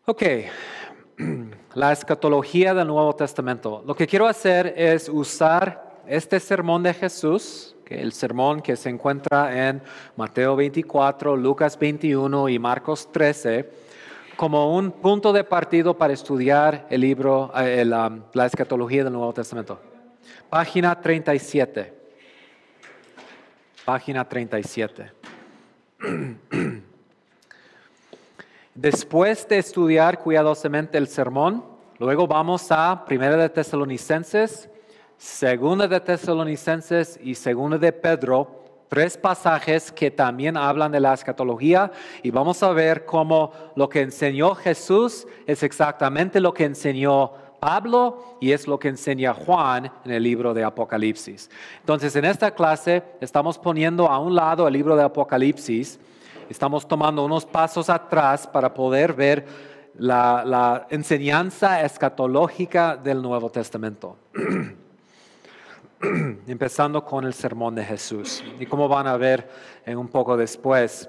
Ok, la escatología del Nuevo Testamento. Lo que quiero hacer es usar este sermón de Jesús, el sermón que se encuentra en Mateo 24, Lucas 21 y Marcos 13, como un punto de partido para estudiar el libro, la escatología del Nuevo Testamento. Página 37. Página 37. Después de estudiar cuidadosamente el sermón, luego vamos a 1 de Tesalonicenses, 2 de Tesalonicenses y 2 de Pedro, tres pasajes que también hablan de la escatología, y vamos a ver cómo lo que enseñó Jesús es exactamente lo que enseñó Pablo y es lo que enseña Juan en el libro de Apocalipsis. Entonces, en esta clase estamos poniendo a un lado el libro de Apocalipsis. Estamos tomando unos pasos atrás para poder ver la enseñanza escatológica del Nuevo Testamento. Empezando con el sermón de Jesús. Y como van a ver un poco después,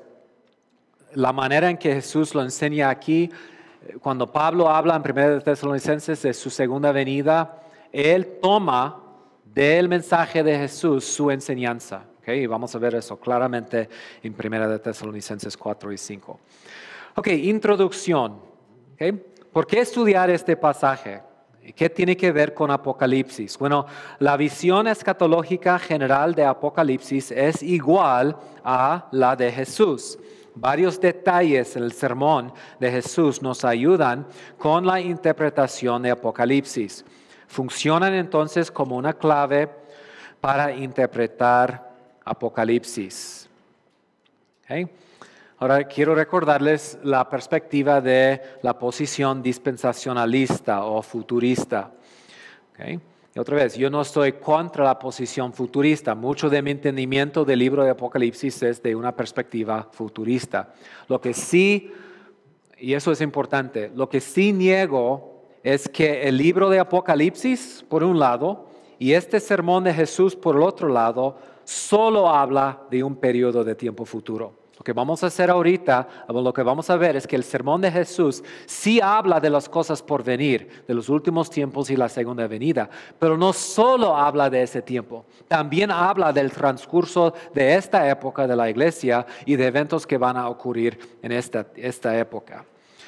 la manera en que Jesús lo enseña aquí, cuando Pablo habla en 1 de Tesalonicenses de su segunda venida, él toma del mensaje de Jesús su enseñanza. Okay, y vamos a ver eso claramente en 1 de Tesalonicenses 4 y 5. Ok, introducción. Okay. ¿Por qué estudiar este pasaje? ¿Qué tiene que ver con Apocalipsis? Bueno, la visión escatológica general de Apocalipsis es igual a la de Jesús. Varios detalles en el sermón de Jesús nos ayudan con la interpretación de Apocalipsis. Funcionan entonces como una clave para interpretar Apocalipsis. Okay. Ahora quiero recordarles la perspectiva de la posición dispensacionalista o futurista. Okay. Y otra vez, yo no estoy contra la posición futurista. Mucho de mi entendimiento del libro de Apocalipsis es de una perspectiva futurista. Lo que sí, y eso es importante, lo que sí niego es que el libro de Apocalipsis, por un lado, y este sermón de Jesús, por el otro lado, solo habla de un periodo de tiempo futuro. Lo que vamos a hacer ahorita, lo que vamos a ver es que el sermón de Jesús sí habla de las cosas por venir, de los últimos tiempos y la segunda venida, pero no solo habla de ese tiempo, también habla del transcurso de esta época de la iglesia y de eventos que van a ocurrir en esta época.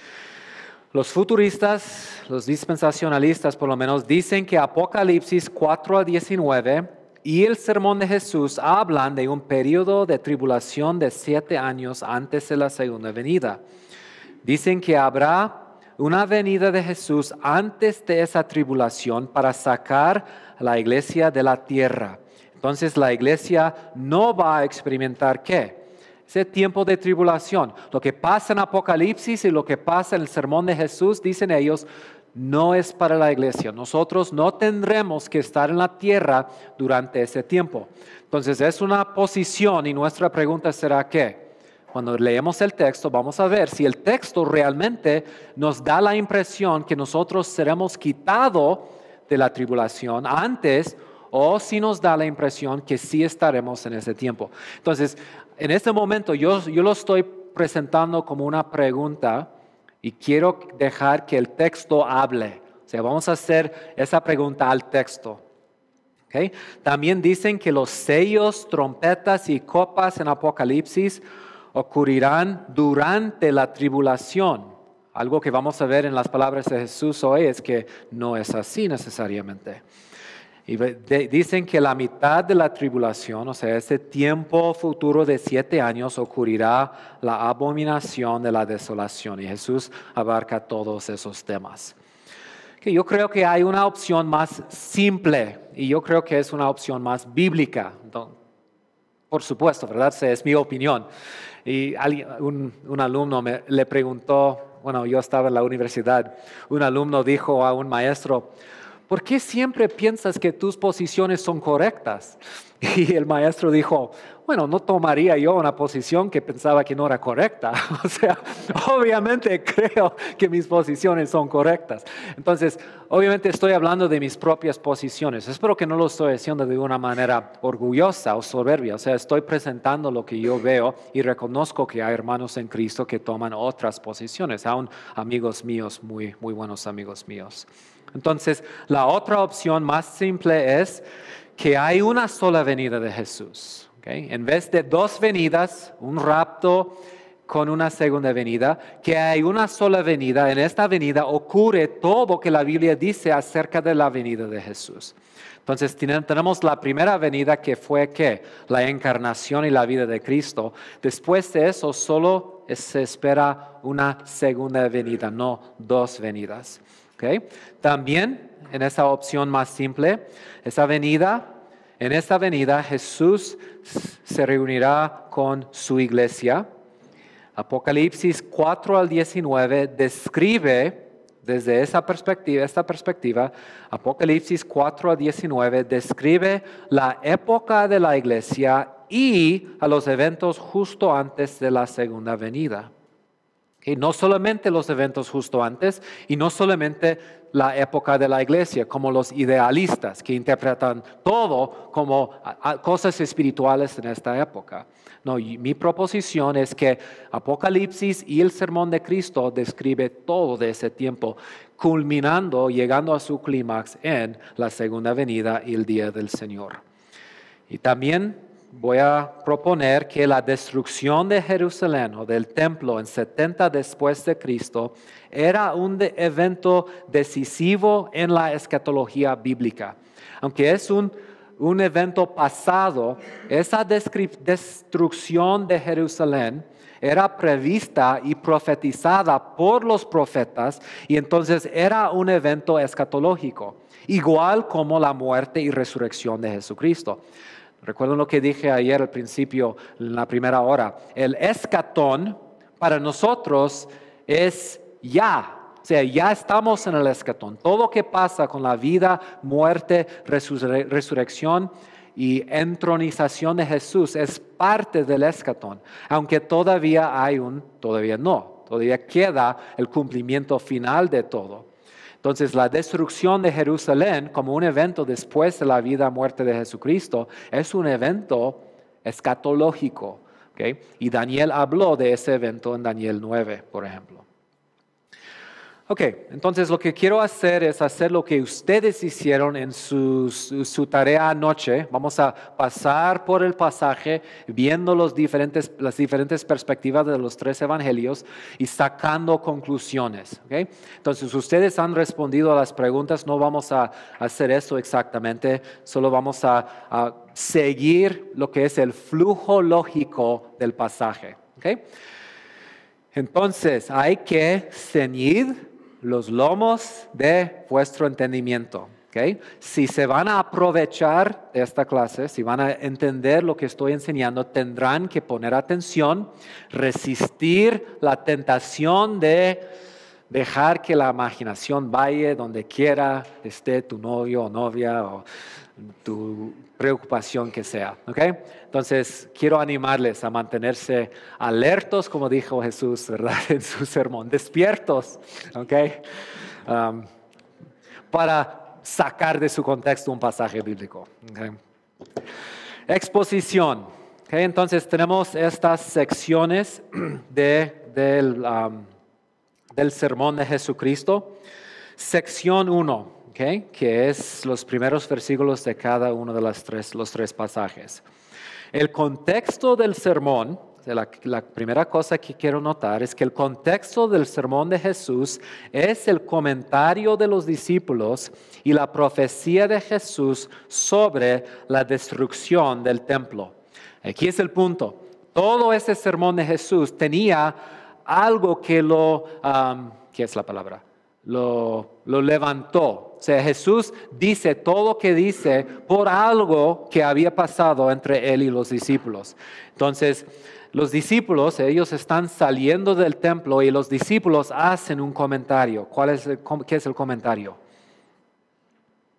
Los futuristas, los dispensacionalistas por lo menos, dicen que Apocalipsis 4 a 19 y el sermón de Jesús hablan de un periodo de tribulación de 7 años antes de la segunda venida. Dicen que habrá una venida de Jesús antes de esa tribulación para sacar a la iglesia de la tierra. Entonces la iglesia no va a experimentar ¿qué? Ese tiempo de tribulación. Lo que pasa en Apocalipsis y lo que pasa en el sermón de Jesús, dicen ellos, no es para la iglesia. Nosotros no tendremos que estar en la tierra durante ese tiempo. Entonces es una posición y nuestra pregunta será ¿qué? Cuando leemos el texto vamos a ver si el texto realmente nos da la impresión que nosotros seremos quitados de la tribulación antes o si nos da la impresión que sí estaremos en ese tiempo. Entonces, en este momento yo lo estoy presentando como una pregunta y quiero dejar que el texto hable. O sea, vamos a hacer esa pregunta al texto. ¿Okay? También dicen que los sellos, trompetas y copas en Apocalipsis ocurrirán durante la tribulación. Algo que vamos a ver en las palabras de Jesús hoy es que no es así necesariamente. Y dicen que la mitad de la tribulación, o sea, ese tiempo futuro de 7 años, ocurrirá la abominación de la desolación. Y Jesús abarca todos esos temas. Que yo creo que hay una opción más simple y yo creo que es una opción más bíblica. Entonces, por supuesto, ¿verdad? Es mi opinión. Y un alumno le preguntó, bueno, yo estaba en la universidad, un alumno dijo a un maestro, ¿por qué siempre piensas que tus posiciones son correctas? Y el maestro dijo, bueno, no tomaría yo una posición que pensaba que no era correcta. O sea, obviamente creo que mis posiciones son correctas. Entonces, obviamente estoy hablando de mis propias posiciones. Espero que no lo estoy haciendo de una manera orgullosa o soberbia. O sea, estoy presentando lo que yo veo y reconozco que hay hermanos en Cristo que toman otras posiciones, aún amigos míos, muy, muy buenos amigos míos. Entonces, la otra opción más simple es que hay una sola venida de Jesús. ¿Okay? En vez de dos venidas, un rapto con una segunda venida, que hay una sola venida. En esta venida ocurre todo que la Biblia dice acerca de la venida de Jesús. Entonces tenemos la primera venida que fue ¿qué? La encarnación y la vida de Cristo. Después de eso solo se espera una segunda venida, no dos venidas. ¿Okay? También en esa opción más simple, en esta venida Jesús se reunirá con su iglesia. Apocalipsis 4 al 19 describe desde esta perspectiva, Apocalipsis 4 al 19 describe la época de la iglesia y a los eventos justo antes de la segunda venida. ¿Okay? No solamente los eventos justo antes y no solamente la época de la iglesia, como los idealistas que interpretan todo como cosas espirituales en esta época. No, mi proposición es que Apocalipsis y el sermón de Cristo describe todo de ese tiempo, culminando, llegando a su clímax en la segunda venida y el día del Señor. Y también voy a proponer que la destrucción de Jerusalén o del templo en 70 después de Cristo era un evento decisivo en la escatología bíblica. Aunque es un evento pasado, esa destrucción de Jerusalén era prevista y profetizada por los profetas y entonces era un evento escatológico, igual como la muerte y resurrección de Jesucristo. Recuerden lo que dije ayer al principio, en la primera hora. El escatón para nosotros es ya. O sea, ya estamos en el escatón. Todo lo que pasa con la vida, muerte, resurrección y entronización de Jesús es parte del escatón. Aunque todavía queda el cumplimiento final de todo. Entonces, la destrucción de Jerusalén como un evento después de la vida y muerte de Jesucristo es un evento escatológico. ¿Okay? Y Daniel habló de ese evento en Daniel 9, por ejemplo. Ok, entonces lo que quiero hacer es hacer lo que ustedes hicieron en su tarea anoche. Vamos a pasar por el pasaje viendo las diferentes perspectivas de los tres evangelios y sacando conclusiones. ¿Okay? Entonces ustedes han respondido a las preguntas, no vamos a hacer eso exactamente, solo vamos a seguir lo que es el flujo lógico del pasaje. ¿Okay? Entonces hay que ceñir los lomos de vuestro entendimiento. ¿Okay? Si se van a aprovechar de esta clase, si van a entender lo que estoy enseñando, tendrán que poner atención, resistir la tentación de dejar que la imaginación vaya donde quiera esté tu novio o novia o tu preocupación que sea. ¿Okay? Entonces, quiero animarles a mantenerse alertos, como dijo Jesús, ¿verdad? En su sermón, despiertos, ¿okay? Para sacar de su contexto un pasaje bíblico. ¿Okay? Exposición. ¿Okay? Entonces, tenemos estas secciones del sermón de Jesucristo. Sección 1. Okay, que es los primeros versículos de cada uno de los tres pasajes. El contexto del sermón, la primera cosa que quiero notar es que el contexto del sermón de Jesús es el comentario de los discípulos y la profecía de Jesús sobre la destrucción del templo. Aquí es el punto. Todo ese sermón de Jesús tenía algo que ¿qué es la palabra? Lo levantó. O sea, Jesús dice todo lo que dice por algo que había pasado entre él y los discípulos. Entonces, los discípulos, ellos están saliendo del templo y los discípulos hacen un comentario. ¿Qué es el comentario?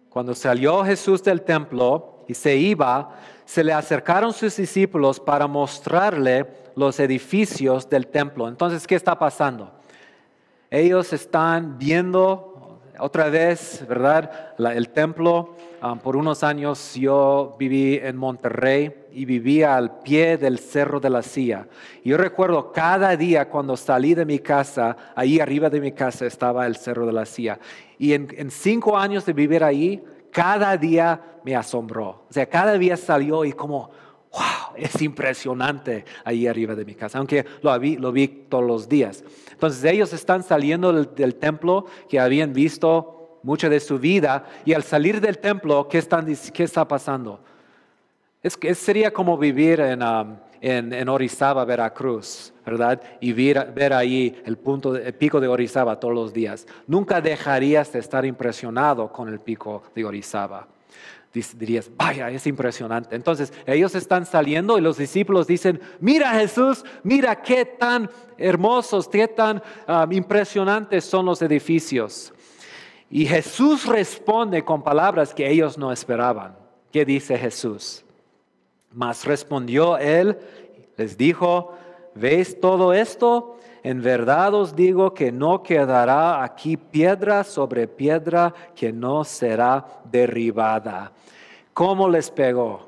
cuando salió Jesús del templo y se iba, se le acercaron sus discípulos para mostrarle los edificios del templo. Entonces, ¿qué está pasando? Ellos están viendo otra vez, ¿verdad? El templo. Por unos años yo viví en Monterrey y vivía al pie del Cerro de la Silla. Y yo recuerdo cada día cuando salí de mi casa, ahí arriba de mi casa estaba el Cerro de la Silla. Y en 5 años de vivir ahí, cada día me asombró. O sea, cada día salió y como, wow, es impresionante ahí arriba de mi casa, aunque lo vi todos los días. Entonces ellos están saliendo del templo que habían visto mucho de su vida, y al salir del templo, ¿qué está pasando? Sería como vivir en Orizaba, Veracruz, ¿verdad? Y ver ahí el pico de Orizaba todos los días. Nunca dejarías de estar impresionado con el pico de Orizaba. Dirías, vaya, es impresionante. Entonces ellos están saliendo y los discípulos dicen, mira Jesús, mira qué tan hermosos, qué tan impresionantes son los edificios. Y Jesús responde con palabras que ellos no esperaban. ¿Qué dice Jesús? Mas respondió él, les dijo, ¿veis todo esto? En verdad os digo que no quedará aquí piedra sobre piedra que no será derribada. ¿Cómo les pegó?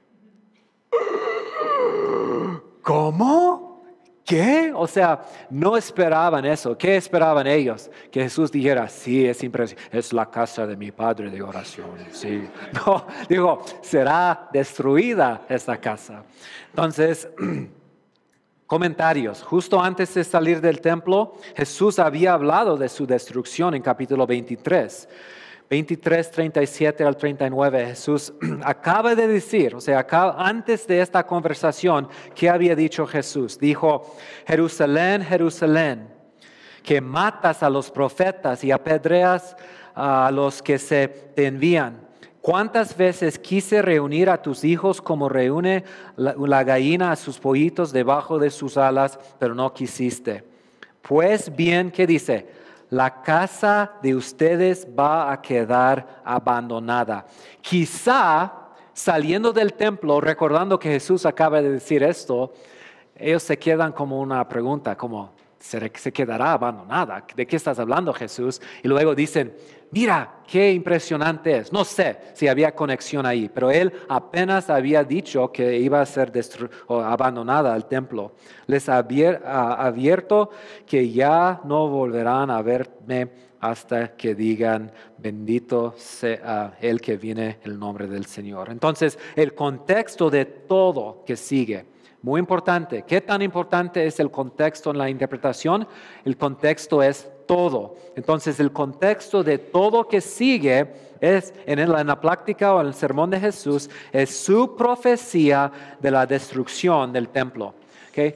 ¿Cómo? ¿Qué? O sea, no esperaban eso. ¿Qué esperaban ellos? Que Jesús dijera, sí, es impresionante, es la casa de mi Padre de oración. Sí. No, digo, será destruida esta casa. Entonces, comentarios. Justo antes de salir del templo, Jesús había hablado de su destrucción en capítulo 23. 23, 37 al 39, Jesús acaba de decir, o sea, antes de esta conversación, ¿qué había dicho Jesús? Dijo, Jerusalén, Jerusalén, que matas a los profetas y apedreas a los que se te envían. ¿Cuántas veces quise reunir a tus hijos como reúne la gallina a sus pollitos debajo de sus alas, pero no quisiste? Pues bien, ¿qué dice? La casa de ustedes va a quedar abandonada. Quizá saliendo del templo, recordando que Jesús acaba de decir esto, ellos se quedan como una pregunta, como, ¿se quedará abandonada? ¿De qué estás hablando, Jesús? Y luego dicen, mira, qué impresionante es. No sé si había conexión ahí, pero él apenas había dicho que iba a ser abandonada el templo. Les ha abierto que ya no volverán a verme hasta que digan, bendito sea el que viene en el nombre del Señor. Entonces, el contexto de todo que sigue, muy importante. ¿Qué tan importante es el contexto en la interpretación? El contexto es todo. Entonces, el contexto de todo que sigue es, en la práctica o en el sermón de Jesús, es su profecía de la destrucción del templo. ¿Okay?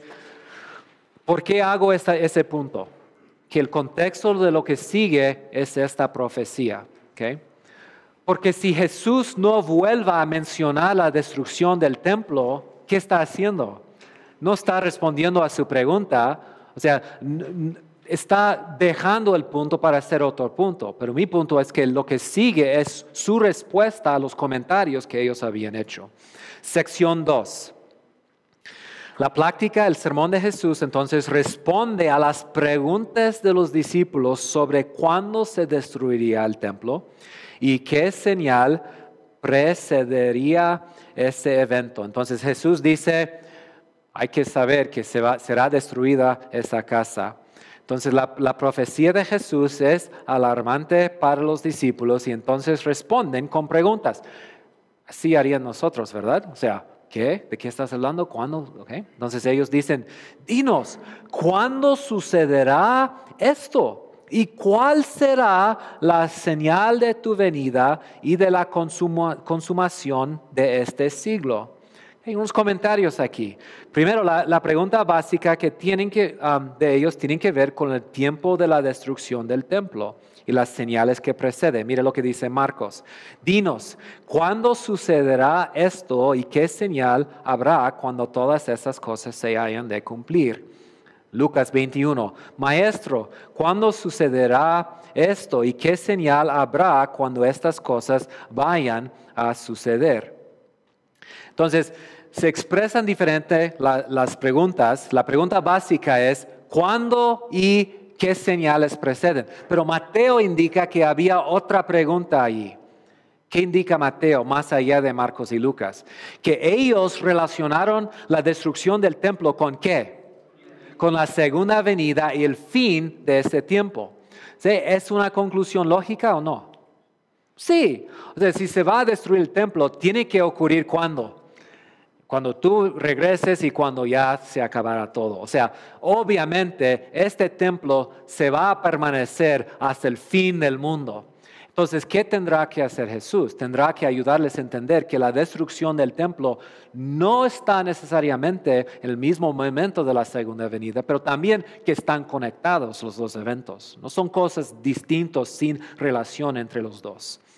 ¿Por qué hago ese punto? Que el contexto de lo que sigue es esta profecía. ¿Okay? Porque si Jesús no vuelva a mencionar la destrucción del templo, ¿qué está haciendo? No está respondiendo a su pregunta, o sea, está dejando el punto para hacer otro punto. Pero mi punto es que lo que sigue es su respuesta a los comentarios que ellos habían hecho. Sección 2. La práctica, el sermón de Jesús, entonces responde a las preguntas de los discípulos sobre cuándo se destruiría el templo y qué señal precedería ese evento. Entonces Jesús dice, hay que saber que será destruida esa casa. Entonces la profecía de Jesús es alarmante para los discípulos y entonces responden con preguntas. Así harían nosotros, ¿verdad? O sea, ¿qué? ¿De qué estás hablando? ¿Cuándo? Okay. Entonces ellos dicen, dinos, ¿cuándo sucederá esto? ¿Y cuál será la señal de tu venida y de la consumación de este siglo? Hay unos comentarios aquí. Primero, la pregunta básica que de ellos tienen que ver con el tiempo de la destrucción del templo y las señales que preceden. Mire lo que dice Marcos. Dinos, ¿cuándo sucederá esto y qué señal habrá cuando todas esas cosas se hayan de cumplir? Lucas 21, Maestro, ¿cuándo sucederá esto y qué señal habrá cuando estas cosas vayan a suceder? Entonces, se expresan diferente las preguntas. La pregunta básica es, ¿cuándo y qué señales preceden? Pero Mateo indica que había otra pregunta allí. ¿Qué indica Mateo más allá de Marcos y Lucas? Que ellos relacionaron la destrucción del templo ¿con qué? Con la segunda venida y el fin de este tiempo. ¿Sí? ¿Es una conclusión lógica o no? Sí. O sea, si se va a destruir el templo, tiene que ocurrir ¿cuándo? Cuando tú regreses y cuando ya se acabará todo. O sea, obviamente este templo se va a permanecer hasta el fin del mundo. Entonces, ¿qué tendrá que hacer Jesús? Tendrá que ayudarles a entender que la destrucción del templo no está necesariamente en el mismo momento de la segunda venida, pero también que están conectados los dos eventos. No son cosas distintas sin relación entre los dos.